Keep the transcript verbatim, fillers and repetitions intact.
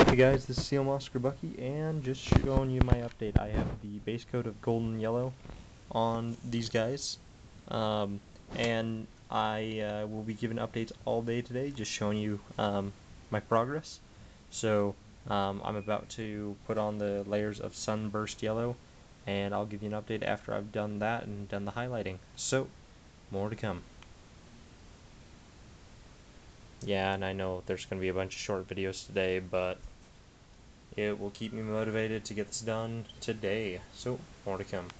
Hey guys, this is Seal Oscar Bucky, and just showing you my update. I have the base coat of golden yellow on these guys, um, and I uh, will be giving updates all day today, just showing you um, my progress. So um, I'm about to put on the layers of sunburst yellow, and I'll give you an update after I've done that and done the highlighting. So, more to come. Yeah, and I know there's going to be a bunch of short videos today, but it will keep me motivated to get this done today, so more to come.